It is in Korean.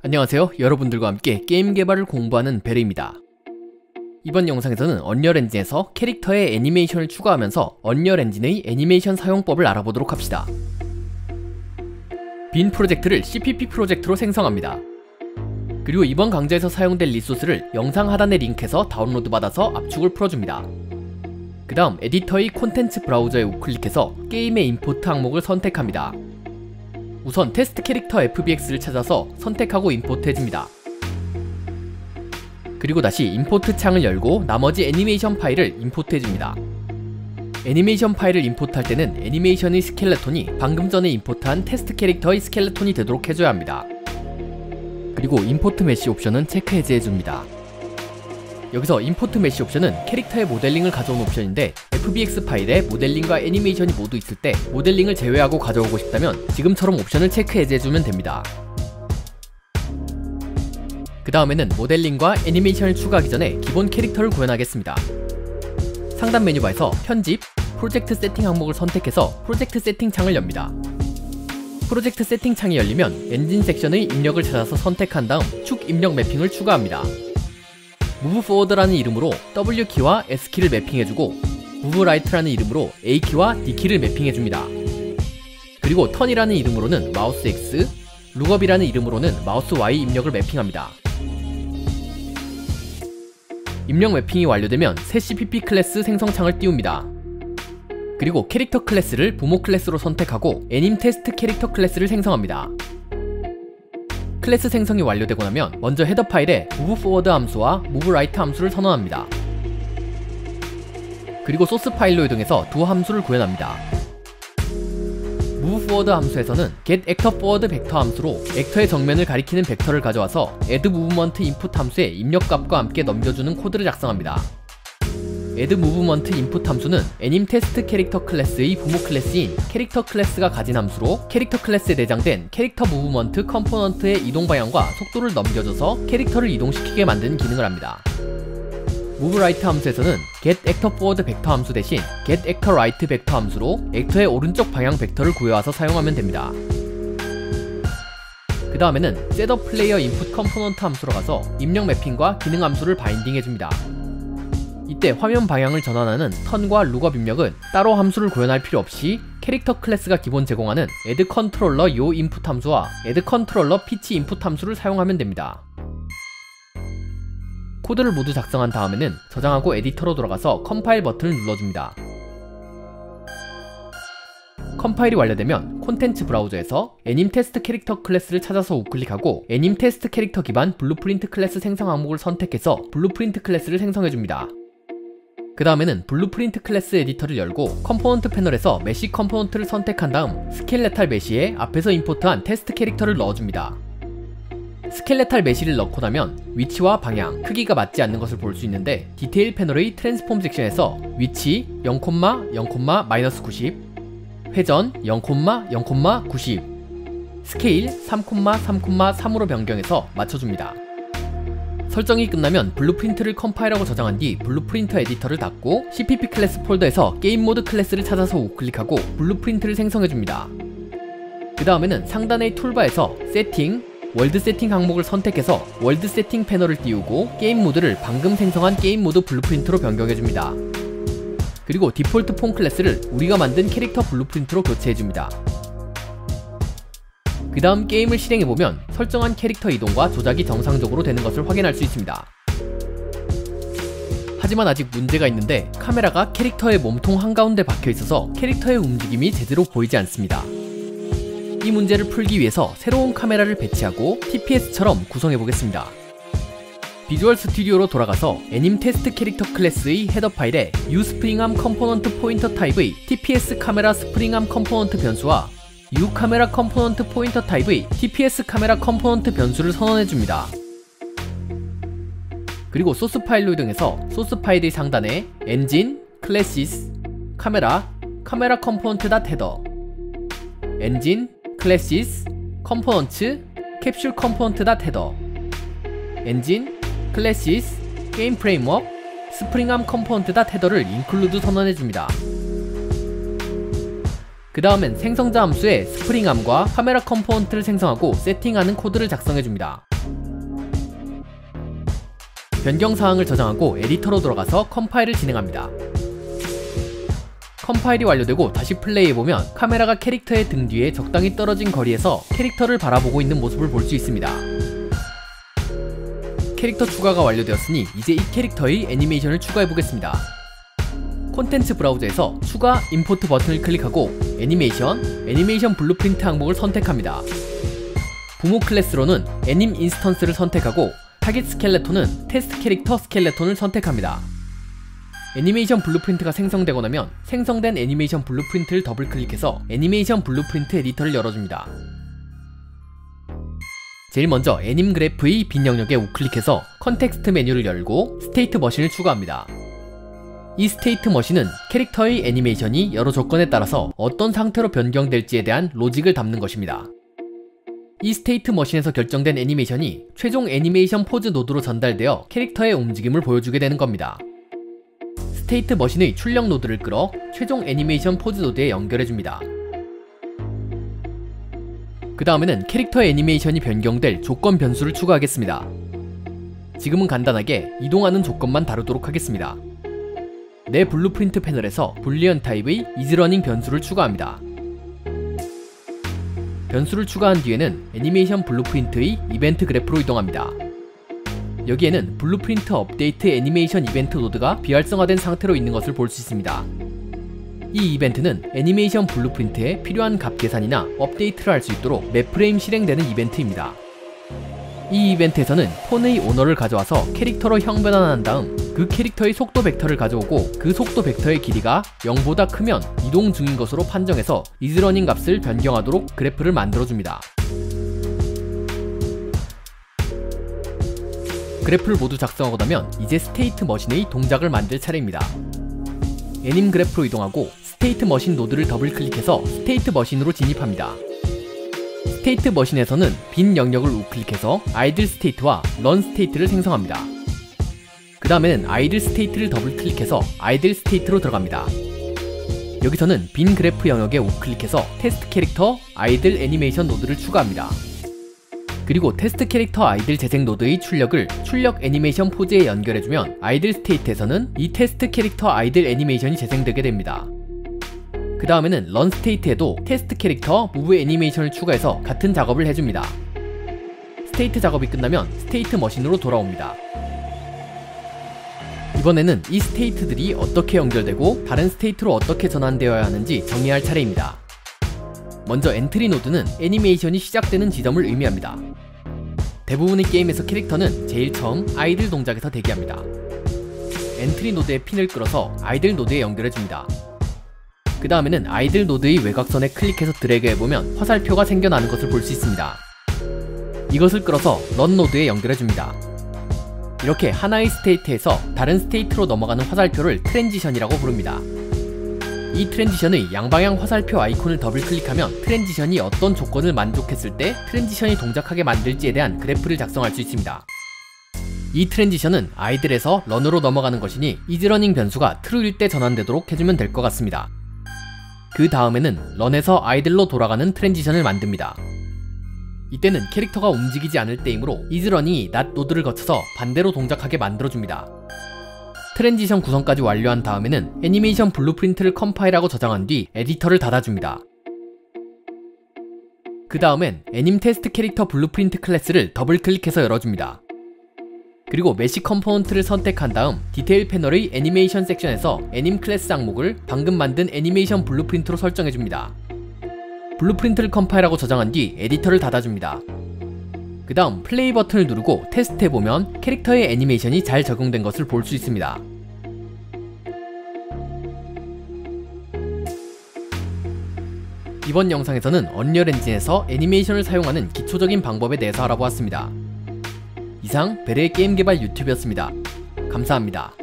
안녕하세요. 여러분들과 함께 게임 개발을 공부하는 베르입니다. 이번 영상에서는 언리얼 엔진에서 캐릭터의 애니메이션을 추가하면서 언리얼 엔진의 애니메이션 사용법을 알아보도록 합시다. 빈 프로젝트를 CPP 프로젝트로 생성합니다. 그리고 이번 강좌에서 사용될 리소스를 영상 하단에 링크해서 다운로드 받아서 압축을 풀어줍니다. 그 다음 에디터의 콘텐츠 브라우저에 우클릭해서 게임의 임포트 항목을 선택합니다. 우선 테스트 캐릭터 FBX를 찾아서 선택하고 임포트 해줍니다. 그리고 다시 임포트 창을 열고 나머지 애니메이션 파일을 임포트 해줍니다. 애니메이션 파일을 임포트할 때는 애니메이션의 스켈레톤이 방금 전에 임포트한 테스트 캐릭터의 스켈레톤이 되도록 해줘야 합니다. 그리고 임포트 메쉬 옵션은 체크 해제해줍니다. 여기서 임포트 메쉬 옵션은 캐릭터의 모델링을 가져온 옵션인데 FBX 파일에 모델링과 애니메이션이 모두 있을 때 모델링을 제외하고 가져오고 싶다면 지금처럼 옵션을 체크 해제해주면 됩니다. 그 다음에는 모델링과 애니메이션을 추가하기 전에 기본 캐릭터를 구현하겠습니다. 상단 메뉴바에서 편집, 프로젝트 세팅 항목을 선택해서 프로젝트 세팅 창을 엽니다. 프로젝트 세팅 창이 열리면 엔진 섹션의 입력을 찾아서 선택한 다음 축 입력 매핑을 추가합니다. Move Forward라는 이름으로 W키와 S키를 매핑해주고 Move Right라는 이름으로 A키와 D키를 매핑해줍니다. 그리고 Turn이라는 이름으로는 마우스 X, Lookup이라는 이름으로는 마우스 Y 입력을 매핑합니다. 입력 매핑이 완료되면 새 CPP 클래스 생성창을 띄웁니다. 그리고 캐릭터 클래스를 부모 클래스로 선택하고 애님 테스트 캐릭터 클래스를 생성합니다. 클래스 생성이 완료되고 나면 먼저 헤더 파일에 Move Forward 함수와 Move Right 함수를 선언합니다. 그리고 소스 파일로 이동해서 두 함수를 구현합니다. Move Forward 함수에서는 Get Actor Forward 벡터 함수로 액터의 정면을 가리키는 벡터를 가져와서 Add Movement Input 함수에 입력값과 함께 넘겨주는 코드를 작성합니다. Add Movement Input 함수는 애님 테스트 캐릭터 클래스의 부모 클래스인 캐릭터 클래스가 가진 함수로 캐릭터 클래스에 내장된 캐릭터 무브먼트 컴포넌트의 이동 방향과 속도를 넘겨줘서 캐릭터를 이동시키게 만드는 기능을 합니다. Move Right 함수에서는 Get Actor Forward 벡터 함수 대신 Get Actor Right 벡터 함수로 액터의 오른쪽 방향 벡터를 구해와서 사용하면 됩니다. 그 다음에는 Setup Player Input Component 함수로 가서 입력 매핑과 기능 함수를 바인딩 해줍니다. 이때 화면 방향을 전환하는 턴과 룩업 입력은 따로 함수를 구현할 필요 없이 캐릭터 클래스가 기본 제공하는 Add Controller Yaw Input 함수와 Add Controller Pitch Input 함수를 사용하면 됩니다. 코드를 모두 작성한 다음에는 저장하고 에디터로 돌아가서 컴파일 버튼을 눌러줍니다. 컴파일이 완료되면 콘텐츠 브라우저에서 애님 테스트 캐릭터 클래스를 찾아서 우클릭하고 애님 테스트 캐릭터 기반 블루프린트 클래스 생성 항목을 선택해서 블루프린트 클래스를 생성해줍니다. 그 다음에는 블루프린트 클래스 에디터를 열고 컴포넌트 패널에서 메쉬 컴포넌트를 선택한 다음 스켈레탈 메쉬에 앞에서 임포트한 테스트 캐릭터를 넣어줍니다. 스켈레탈 메쉬를 넣고 나면 위치와 방향, 크기가 맞지 않는 것을 볼 수 있는데 디테일 패널의 트랜스폼 섹션에서 위치 0,0,-90, 회전 0,0,90, 스케일 3,3,3으로 변경해서 맞춰줍니다. 설정이 끝나면 블루프린트를 컴파일하고 저장한 뒤 블루프린터 에디터를 닫고 CPP 클래스 폴더에서 게임 모드 클래스를 찾아서 우클릭하고 블루프린트를 생성해줍니다. 그 다음에는 상단의 툴바에서 세팅, 월드 세팅 항목을 선택해서 월드 세팅 패널을 띄우고 게임 모드를 방금 생성한 게임 모드 블루프린트로 변경해줍니다. 그리고 디폴트 폰 클래스를 우리가 만든 캐릭터 블루프린트로 교체해줍니다. 그 다음 게임을 실행해보면 설정한 캐릭터 이동과 조작이 정상적으로 되는 것을 확인할 수 있습니다. 하지만 아직 문제가 있는데 카메라가 캐릭터의 몸통 한가운데 박혀있어서 캐릭터의 움직임이 제대로 보이지 않습니다. 이 문제를 풀기 위해서 새로운 카메라를 배치하고 TPS처럼 구성해보겠습니다. 비주얼 스튜디오로 돌아가서 애님 테스트 캐릭터 클래스의 헤더 파일에 uSpringArm 컴포넌트 포인터 타입의 TPS 카메라 스프링암 컴포넌트 변수와 uCamera 컴포넌트 포인터 타입의 TPS 카메라 컴포넌트 변수를 선언해줍니다. 그리고 소스 파일로 이동해서 소스 파일의 상단에 엔진, 클래시스, 카메라 컴포넌트.헤더, 엔진, 클래시스, 컴포넌트, 캡슐 컴포넌트.헤더, 엔진, 클래시스, 게임 프레임워크, 스프링암 컴포넌트.헤더를 인클루드 선언해줍니다. 그 다음엔 생성자 함수에 스프링암과 카메라 컴포넌트를 생성하고 세팅하는 코드를 작성해줍니다. 변경사항을 저장하고 에디터로 들어가서 컴파일을 진행합니다. 컴파일이 완료되고 다시 플레이해보면 카메라가 캐릭터의 등 뒤에 적당히 떨어진 거리에서 캐릭터를 바라보고 있는 모습을 볼 수 있습니다. 캐릭터 추가가 완료되었으니 이제 이 캐릭터의 애니메이션을 추가해보겠습니다. 콘텐츠 브라우저에서 추가 임포트 버튼을 클릭하고 애니메이션 블루프린트 항목을 선택합니다. 부모 클래스로는 애님 인스턴스를 선택하고 타깃 스켈레톤은 테스트 캐릭터 스켈레톤을 선택합니다. 애니메이션 블루프린트가 생성되고 나면 생성된 애니메이션 블루프린트를 더블 클릭해서 애니메이션 블루프린트 에디터를 열어줍니다. 제일 먼저 애님 그래프의 빈 영역에 우클릭해서 컨텍스트 메뉴를 열고 스테이트 머신을 추가합니다. 이 스테이트 머신은 캐릭터의 애니메이션이 여러 조건에 따라서 어떤 상태로 변경될지에 대한 로직을 담는 것입니다. 이 스테이트 머신에서 결정된 애니메이션이 최종 애니메이션 포즈 노드로 전달되어 캐릭터의 움직임을 보여주게 되는 겁니다. 스테이트 머신의 출력 노드를 끌어 최종 애니메이션 포즈 노드에 연결해줍니다. 그 다음에는 캐릭터 애니메이션이 변경될 조건 변수를 추가하겠습니다. 지금은 간단하게 이동하는 조건만 다루도록 하겠습니다. 내 블루프린트 패널에서 불리언 타입의 이즈러닝 변수를 추가합니다. 변수를 추가한 뒤에는 애니메이션 블루프린트의 이벤트 그래프로 이동합니다. 여기에는 블루프린트 업데이트 애니메이션 이벤트 노드가 비활성화된 상태로 있는 것을 볼 수 있습니다. 이 이벤트는 애니메이션 블루프린트에 필요한 값 계산이나 업데이트를 할 수 있도록 매 프레임 실행되는 이벤트입니다. 이 이벤트에서는 폰의 오너를 가져와서 캐릭터로 형 변환한 다음 그 캐릭터의 속도 벡터를 가져오고 그 속도 벡터의 길이가 0보다 크면 이동 중인 것으로 판정해서 이즈러닝 값을 변경하도록 그래프를 만들어줍니다. 그래프를 모두 작성하고 나면 이제 스테이트 머신의 동작을 만들 차례입니다. 애님 그래프로 이동하고 스테이트 머신 노드를 더블 클릭해서 스테이트 머신으로 진입합니다. 스테이트 머신에서는 빈 영역을 우클릭해서 아이들 스테이트와 런 스테이트를 생성합니다. 그 다음에는 아이들 스테이트를 더블 클릭해서 아이들 스테이트로 들어갑니다. 여기서는 빈 그래프 영역에 우클릭해서 테스트 캐릭터 아이들 애니메이션 노드를 추가합니다. 그리고 테스트 캐릭터 아이들 재생 노드의 출력을 출력 애니메이션 포즈에 연결해주면 아이들 스테이트에서는 이 테스트 캐릭터 아이들 애니메이션이 재생되게 됩니다. 그 다음에는 런 스테이트에도 테스트 캐릭터 무브 애니메이션을 추가해서 같은 작업을 해줍니다. 스테이트 작업이 끝나면 스테이트 머신으로 돌아옵니다. 이번에는 이 스테이트들이 어떻게 연결되고 다른 스테이트로 어떻게 전환되어야 하는지 정의할 차례입니다. 먼저 엔트리 노드는 애니메이션이 시작되는 지점을 의미합니다. 대부분의 게임에서 캐릭터는 제일 처음 아이들 동작에서 대기합니다. 엔트리 노드에 핀을 끌어서 아이들 노드에 연결해줍니다. 그 다음에는 아이들 노드의 외곽선에 클릭해서 드래그해보면 화살표가 생겨나는 것을 볼 수 있습니다. 이것을 끌어서 런 노드에 연결해줍니다. 이렇게 하나의 스테이트에서 다른 스테이트로 넘어가는 화살표를 트랜지션이라고 부릅니다. 이 트랜지션의 양방향 화살표 아이콘을 더블 클릭하면 트랜지션이 어떤 조건을 만족했을 때 트랜지션이 동작하게 만들지에 대한 그래프를 작성할 수 있습니다. 이 트랜지션은 아이들에서 런으로 넘어가는 것이니 이즈러닝 변수가 true일 때 전환되도록 해주면 될 것 같습니다. 그 다음에는 런에서 아이들로 돌아가는 트랜지션을 만듭니다. 이때는 캐릭터가 움직이지 않을 때이므로 이즈러닝이 not 노드를 거쳐서 반대로 동작하게 만들어줍니다. 트랜지션 구성까지 완료한 다음에는 애니메이션 블루프린트를 컴파일하고 저장한 뒤 에디터를 닫아줍니다. 그 다음엔 애님 테스트 캐릭터 블루프린트 클래스를 더블 클릭해서 열어줍니다. 그리고 메시 컴포넌트를 선택한 다음 디테일 패널의 애니메이션 섹션에서 애님 클래스 항목을 방금 만든 애니메이션 블루프린트로 설정해줍니다. 블루프린트를 컴파일하고 저장한 뒤 에디터를 닫아줍니다. 그 다음 플레이 버튼을 누르고 테스트해보면 캐릭터의 애니메이션이 잘 적용된 것을 볼 수 있습니다. 이번 영상에서는 언리얼 엔진에서 애니메이션을 사용하는 기초적인 방법에 대해서 알아보았습니다. 이상 베레의 게임 개발 유튜브였습니다. 감사합니다.